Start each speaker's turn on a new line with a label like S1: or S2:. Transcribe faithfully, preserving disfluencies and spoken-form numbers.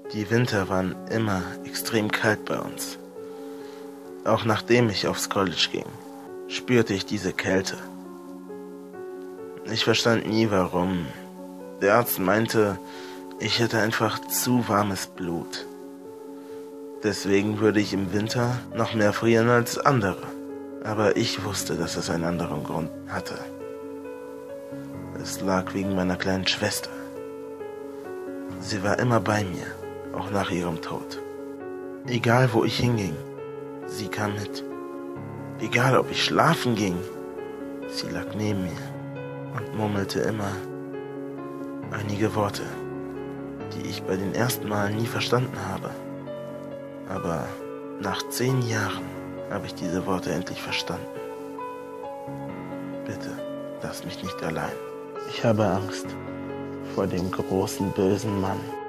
S1: Die Winter waren immer extrem kalt bei uns. Auch nachdem ich aufs College ging, spürte ich diese Kälte. Ich verstand nie warum. Der Arzt meinte, ich hätte einfach zu warmes Blut. Deswegen würde ich im Winter noch mehr frieren als andere. Aber ich wusste, dass es einen anderen Grund hatte. Es lag wegen meiner kleinen Schwester. Sie war immer bei mir, auch nach ihrem Tod. Egal wo ich hinging, sie kam mit. Egal ob ich schlafen ging, sie lag neben mir und murmelte immer einige Worte, die ich bei den ersten Malen nie verstanden habe. Aber nach zehn Jahren habe ich diese Worte endlich verstanden. Bitte, lass mich nicht allein. Ich habe Angst vor dem großen, bösen Mann.